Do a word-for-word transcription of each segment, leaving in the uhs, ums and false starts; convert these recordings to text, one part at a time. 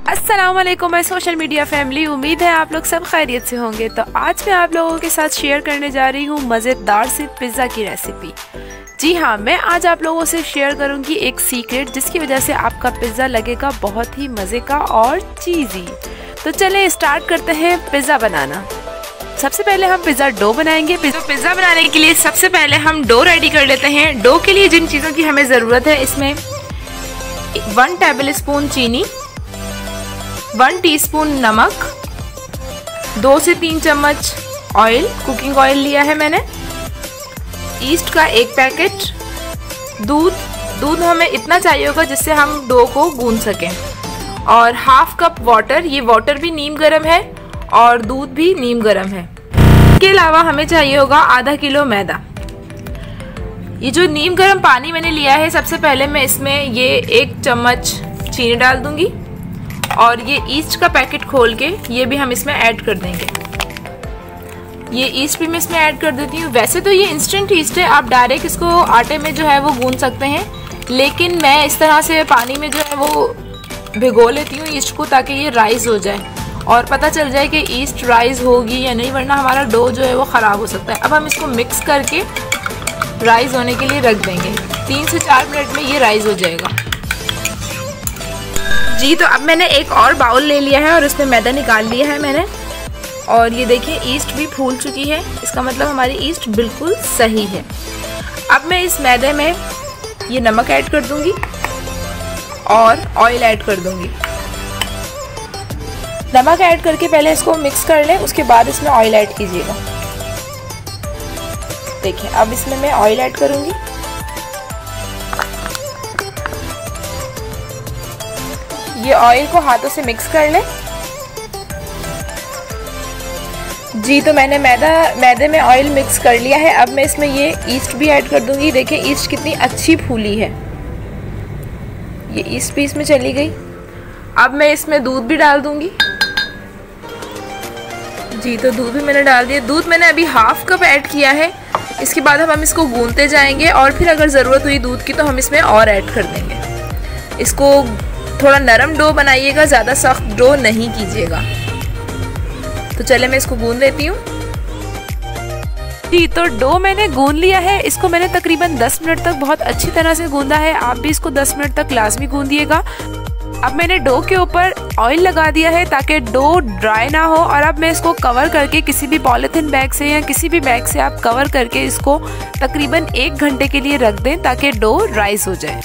अस्सलाम वालेकुम मैं सोशल मीडिया फैमिली, उम्मीद है आप लोग सब खैरियत से होंगे। तो आज मैं आप लोगों के साथ शेयर करने जा रही हूँ मज़ेदार सी पिज़्ज़ा की रेसिपी। जी हाँ, मैं आज आप लोगों से शेयर करूँगी एक सीक्रेट जिसकी वजह से आपका पिज़्ज़ा लगेगा बहुत ही मज़े का और चीज़ी। तो चलें स्टार्ट करते हैं पिज़्ज़ा बनाना। सबसे पहले हम पिज़्ज़ा डो बनाएंगे। तो पिज़्ज़ा बनाने के लिए सबसे पहले हम डो रेडी कर लेते हैं। डो के लिए जिन चीज़ों की हमें ज़रूरत है, इसमें वन टेबल स्पून चीनी, वन टीस्पून नमक, दो से तीन चम्मच ऑयल, कुकिंग ऑयल लिया है मैंने, ईस्ट का एक पैकेट, दूध दूध हमें इतना चाहिए होगा जिससे हम डो को गूंद सकें, और हाफ कप वाटर। ये वाटर भी नीम गर्म है और दूध भी नीम गर्म है। इसके अलावा हमें चाहिए होगा आधा किलो मैदा। ये जो नीम गर्म पानी मैंने लिया है, सबसे पहले मैं इसमें ये एक चम्मच चीनी डाल दूंगी और ये ईस्ट का पैकेट खोल के ये भी हम इसमें ऐड कर देंगे। ये ईस्ट भी मैं इसमें ऐड कर देती हूँ। वैसे तो ये इंस्टेंट ईस्ट है, आप डायरेक्ट इसको आटे में जो है वो गूंद सकते हैं, लेकिन मैं इस तरह से पानी में जो है वो भिगो लेती हूँ ईस्ट को, ताकि ये राइज हो जाए और पता चल जाए कि ईस्ट राइज होगी या नहीं, वरना हमारा डो जो है वो ख़राब हो सकता है। अब हम इसको मिक्स करके राइज होने के लिए रख देंगे। तीन से चार मिनट में ये राइज हो जाएगा। जी, तो अब मैंने एक और बाउल ले लिया है और इसमें मैदा निकाल लिया है मैंने, और ये देखिए ईस्ट भी फूल चुकी है। इसका मतलब हमारी ईस्ट बिल्कुल सही है। अब मैं इस मैदे में ये नमक ऐड कर दूंगी और ऑयल ऐड कर दूंगी। नमक ऐड करके पहले इसको मिक्स कर लें, उसके बाद इसमें ऑयल ऐड कीजिएगा। देखिए, अब इसमें मैं ऑयल ऐड करूंगी। ये ऑयल को हाथों से मिक्स कर लें। जी, तो मैंने मैदा मैदे में ऑयल मिक्स कर लिया है। अब मैं इसमें ये ईस्ट भी ऐड कर दूंगी। देखिए ईस्ट कितनी अच्छी फूली है, ये ईस्ट भी इसमें चली गई। अब मैं इसमें दूध भी डाल दूंगी। जी, तो दूध भी मैंने डाल दिया। दूध मैंने अभी हाफ कप ऐड किया है। इसके बाद हम इसको गूंदते जाएंगे और फिर अगर ज़रूरत हुई दूध की तो हम इसमें और ऐड कर देंगे। इसको थोड़ा नरम डो बनाइएगा, ज़्यादा सख्त डो नहीं कीजिएगा। तो चले मैं इसको गूंद लेती हूँ। जी, तो डो मैंने गूंद लिया है। इसको मैंने तकरीबन दस मिनट तक बहुत अच्छी तरह से गूंदा है। आप भी इसको दस मिनट तक लाजमी गूंदिएगा। अब मैंने डो के ऊपर ऑयल लगा दिया है ताकि डो ड्राई ना हो, और अब मैं इसको कवर करके किसी भी पॉलीथिन बैग से या किसी भी बैग से आप कवर करके इसको तकरीबन एक घंटे के लिए रख दें ताकि डो राइज हो जाए।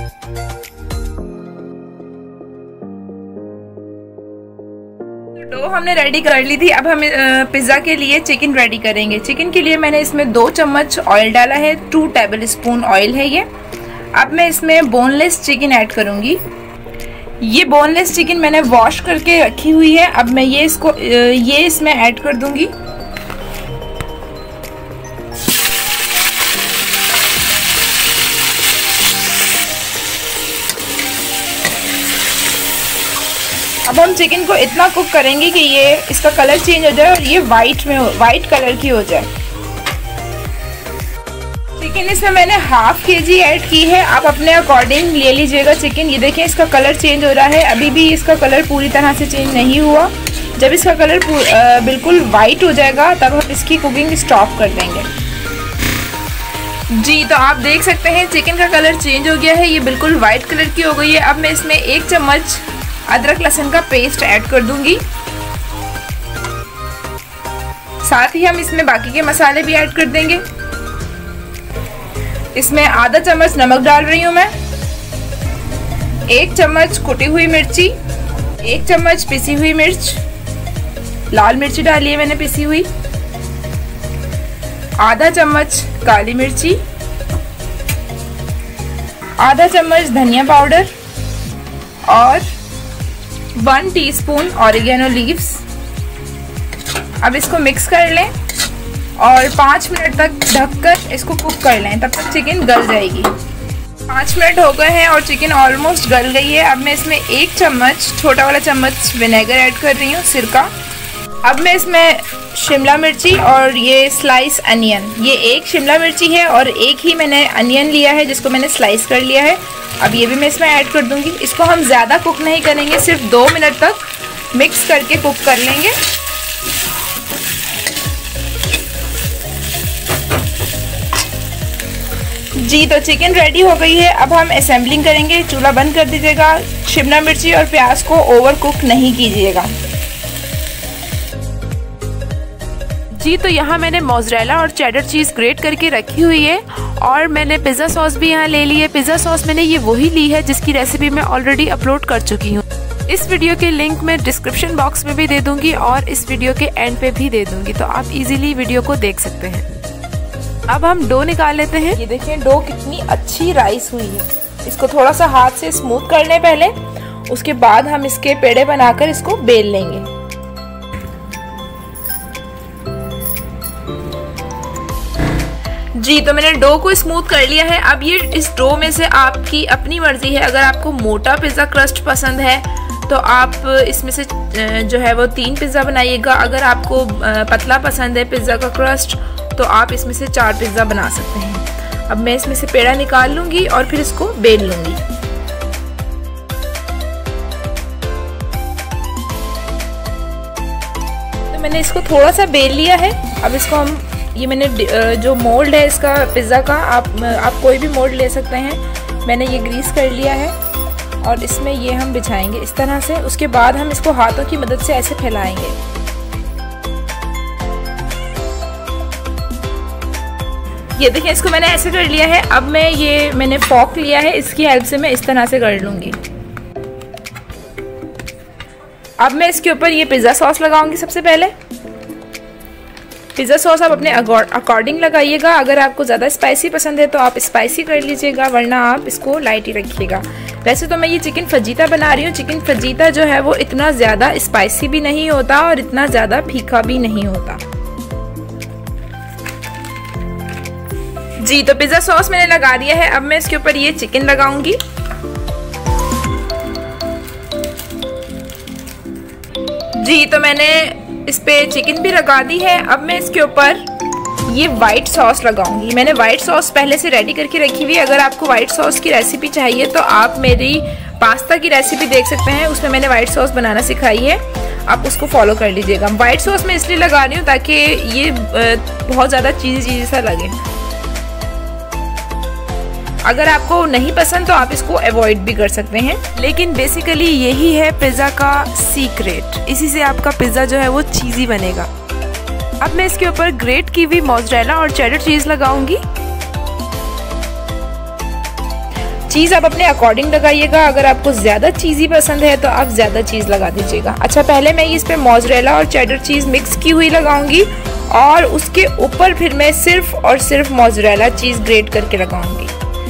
डो हमने रेडी कर ली थी। अब हम पिज़्ज़ा के लिए चिकन रेडी करेंगे। चिकन के लिए मैंने इसमें दो चम्मच ऑयल डाला है, टू टेबल स्पून ऑयल है ये। अब मैं इसमें बोनलेस चिकन ऐड करूंगी। ये बोनलेस चिकन मैंने वॉश करके रखी हुई है। अब मैं ये इसको ये इसमें ऐड कर दूंगी। अब हम चिकन को इतना कुक करेंगे कि ये इसका कलर चेंज हो जाए और ये वाइट में वाइट कलर की हो जाए। चिकन इसमें मैंने हाफ के जी ऐड की है। आप अपने अकॉर्डिंग ले लीजिएगा चिकन। ये देखें इसका कलर चेंज हो रहा है। अभी भी इसका कलर पूरी तरह से चेंज नहीं हुआ। जब इसका कलर बिल्कुल वाइट हो जाएगा तब हम इसकी कुकिंग स्टॉप कर देंगे। जी, तो आप देख सकते हैं चिकन का कलर चेंज हो गया है, ये बिल्कुल वाइट कलर की हो गई है। अब मैं इसमें एक चम्मच अदरक लहसुन का पेस्ट ऐड कर दूंगी। साथ ही हम इसमें बाकी के मसाले भी ऐड कर देंगे। इसमें आधा चम्मच नमक डाल रही हूं मैं, एक चम्मच कुटी हुई मिर्ची, एक चम्मच पिसी हुई मिर्च, लाल मिर्ची डाली है मैंने पिसी हुई, आधा चम्मच काली मिर्ची, आधा चम्मच धनिया पाउडर और वन टीस्पून ऑरिगेनो लीव्स। अब इसको मिक्स कर लें और पाँच मिनट तक ढककर इसको कुक कर लें, तब तक चिकन गल जाएगी। पाँच मिनट हो गए हैं और चिकन ऑलमोस्ट गल गई है। अब मैं इसमें एक चम्मच छोटा वाला चम्मच विनेगर ऐड कर रही हूँ, सिरका। अब मैं इसमें शिमला मिर्ची और ये स्लाइस अनियन, ये एक शिमला मिर्ची है और एक ही मैंने अनियन लिया है जिसको मैंने स्लाइस कर लिया है। अब ये भी मैं इसमें ऐड कर दूंगी। इसको हम ज़्यादा कुक नहीं करेंगे, सिर्फ दो मिनट तक मिक्स करके कुक कर लेंगे। जी तो चिकन रेडी हो गई है। अब हम असेंबलिंग करेंगे। चूल्हा बंद कर दीजिएगा। शिमला मिर्ची और प्याज को ओवर कुक नहीं कीजिएगा। जी तो यहाँ मैंने मोज़रेला और चेडर चीज़ ग्रेट करके रखी हुई है और मैंने पिज़्ज़ा सॉस भी यहाँ ले ली है। पिज़्ज़ा सॉस मैंने ये वही ली है जिसकी रेसिपी मैं ऑलरेडी अपलोड कर चुकी हूँ। इस वीडियो के लिंक मैं डिस्क्रिप्शन बॉक्स में भी दे दूंगी और इस वीडियो के एंड पे भी दे दूंगी, तो आप इजीली वीडियो को देख सकते हैं। अब हम डो निकाल लेते हैं। ये देखिए डो कितनी अच्छी राइस हुई है। इसको थोड़ा सा हाथ से स्मूथ कर लें पहले, उसके बाद हम इसके पेड़े बनाकर इसको बेल लेंगे। जी तो मैंने डो को स्मूथ कर लिया है। अब ये इस डो में से आपकी अपनी मर्जी है। अगर आपको मोटा पिज़्ज़ा क्रस्ट पसंद है तो आप इसमें से जो है वो तीन पिज़्ज़ा बनाइएगा। अगर आपको पतला पसंद है पिज़्ज़ा का क्रस्ट तो आप इसमें से चार पिज़्ज़ा बना सकते हैं। अब मैं इसमें से पेड़ा निकाल लूँगी और फिर इसको बेल लूँगी। तो मैंने इसको थोड़ा सा बेल लिया है। अब इसको हम, ये मैंने जो मोल्ड है इसका पिज़्ज़ा का, आप आप कोई भी मोल्ड ले सकते हैं। मैंने ये ग्रीस कर लिया है और इसमें ये हम बिछाएंगे इस तरह से। उसके बाद हम इसको हाथों की मदद से ऐसे फैलाएंगे। ये देखिए इसको मैंने ऐसे कर लिया है। अब मैं ये मैंने फॉक लिया है, इसकी हेल्प से मैं इस तरह से कर लूँगी। अब मैं इसके ऊपर ये पिज़्ज़ा सॉस लगाऊंगी। सबसे पहले पिज़्ज़ा सॉस आप अपने अकॉर्डिंग लगाइएगा। अगर आपको ज़्यादा स्पाइसी पसंद है तो आप स्पाइसी कर लीजिएगा, वरना आप इसको लाइट ही रखिएगा। वैसे तो मैं ये चिकन फजीता बना रही हूँ। चिकन फजीता जो है वो इतना ज़्यादा स्पाइसी भी नहीं होता और इतना ज़्यादा फीका भी नहीं होता। जी तो पिज़्ज़ा सॉस मैंने लगा दिया है। अब मैं इसके ऊपर ये चिकन लगाऊंगी। जी तो मैंने इस पे चिकन भी लगा दी है। अब मैं इसके ऊपर ये वाइट सॉस लगाऊंगी। मैंने वाइट सॉस पहले से रेडी करके रखी हुई है। अगर आपको वाइट सॉस की रेसिपी चाहिए तो आप मेरी पास्ता की रेसिपी देख सकते हैं, उसमें मैंने वाइट सॉस बनाना सिखाई है, आप उसको फॉलो कर लीजिएगा। वाइट सॉस मैं इसलिए लगा रही हूँ ताकि ये बहुत ज़्यादा चीज़ी चीज़ी सा लगे। अगर आपको नहीं पसंद तो आप इसको अवॉइड भी कर सकते हैं, लेकिन बेसिकली यही है पिज़्ज़ा का सीक्रेट। इसी से आपका पिज़्ज़ा जो है वो चीज़ी बनेगा। अब मैं इसके ऊपर ग्रेट की हुई मोज़रेला और चेडर चीज़ लगाऊंगी। चीज़ आप अपने अकॉर्डिंग लगाइएगा। अगर आपको ज़्यादा चीज़ी पसंद है तो आप ज़्यादा चीज़ लगा दीजिएगा। अच्छा, पहले मैं इस पे मोज़रेला और चेडर चीज़ मिक्स की हुई लगाऊंगी और उसके ऊपर फिर मैं सिर्फ और सिर्फ मोज़रेला चीज़ ग्रेट करके लगाऊंगी।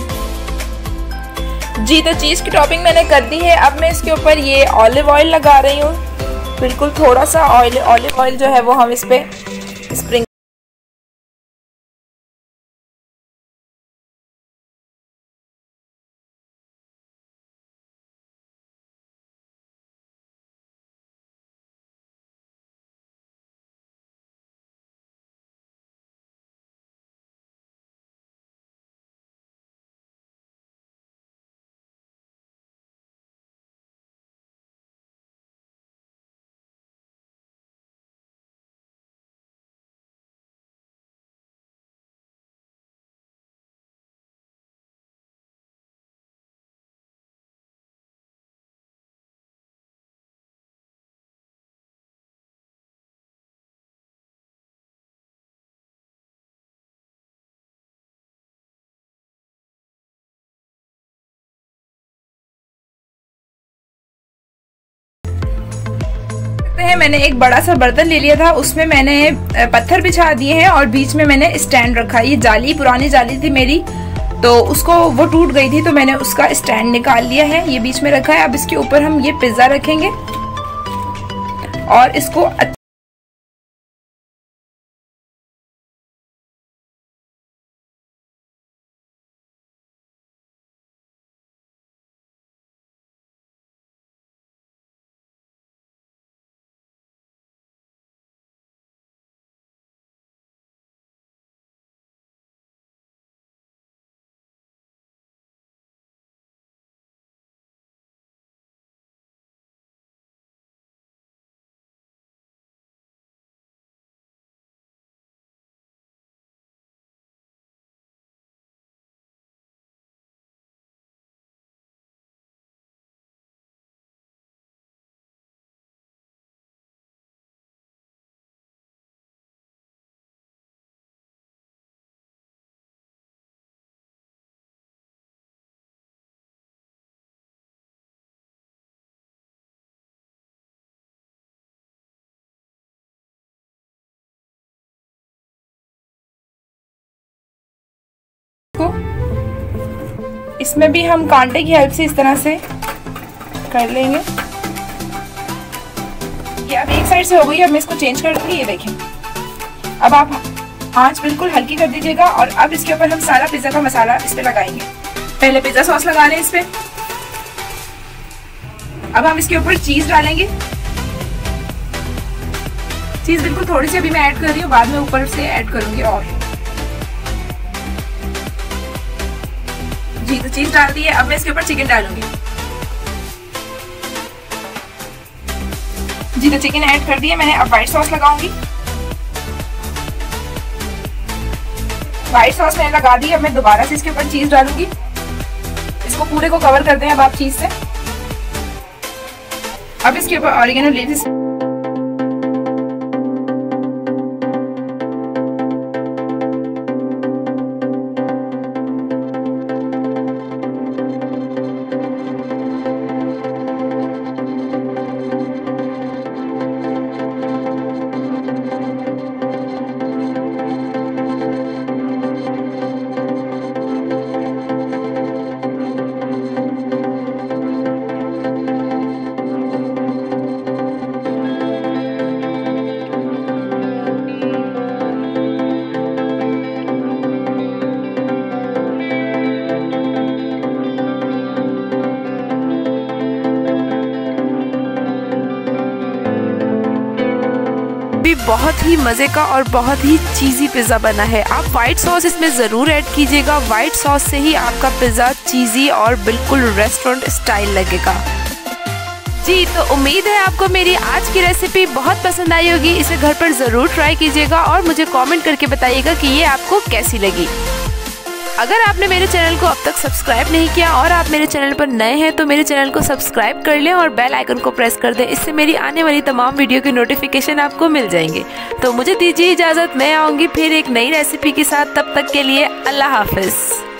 जी तो चीज़ की टॉपिंग मैंने कर दी है। अब मैं इसके ऊपर ये ऑलिव ऑयल लगा रही हूँ। बिल्कुल थोड़ा सा ऑयल ऑलिव ऑयल जो है वो हम इस पे स्प्रिंग है। मैंने एक बड़ा सा बर्तन ले लिया था, उसमें मैंने पत्थर बिछा दिए हैं और बीच में मैंने स्टैंड रखा। ये जाली पुरानी जाली थी मेरी, तो उसको वो टूट गई थी तो मैंने उसका स्टैंड निकाल लिया है, ये बीच में रखा है। अब इसके ऊपर हम ये पिज्जा रखेंगे और इसको इसको। इसमें भी हम कांटे की हेल्प से इस तरह से कर लेंगे। ये अब एक साइड से हो गई, अब मैं इसको चेंज कर दूंगी। ये देखें, अब आप आंच बिल्कुल हल्की कर दीजिएगा और अब इसके ऊपर हम सारा पिज्जा का मसाला इस पे लगाएंगे। पहले पिज्जा सॉस लगा लें इस पे। अब हम इसके ऊपर चीज डालेंगे। चीज बिल्कुल थोड़ी सी अभी मैं ऐड कर रही हूँ, बाद में ऊपर से ऐड करूंगी। और जी तो चीज डाल दी है। अब मैं इसके ऊपर चिकन डालूंगी। जी तो चिकन ऐड कर दिया मैंने। अब व्हाइट सॉस लगाऊंगी। व्हाइट सॉस मैंने लगा दी। अब मैं दोबारा से इसके ऊपर चीज डालूंगी। इसको पूरे को कवर कर दें अब आप चीज से। अब इसके ऊपर ऑरिगेनो लीव्स, भी बहुत ही मज़े का और बहुत ही चीज़ी पिज़्ज़ा बना है। आप वाइट सॉस इसमें ज़रूर ऐड कीजिएगा। वाइट सॉस से ही आपका पिज़्ज़ा चीज़ी और बिल्कुल रेस्टोरेंट स्टाइल लगेगा। जी तो उम्मीद है आपको मेरी आज की रेसिपी बहुत पसंद आई होगी। इसे घर पर ज़रूर ट्राई कीजिएगा और मुझे कमेंट करके बताइएगा कि ये आपको कैसी लगी। अगर आपने मेरे चैनल को अब तक सब्सक्राइब नहीं किया और आप मेरे चैनल पर नए हैं तो मेरे चैनल को सब्सक्राइब कर लें और बेल आइकन को प्रेस कर दें। इससे मेरी आने वाली तमाम वीडियो की नोटिफिकेशन आपको मिल जाएंगे। तो मुझे दीजिए इजाज़त, मैं आऊँगी फिर एक नई रेसिपी के साथ। तब तक के लिए अल्लाह हाफिज़।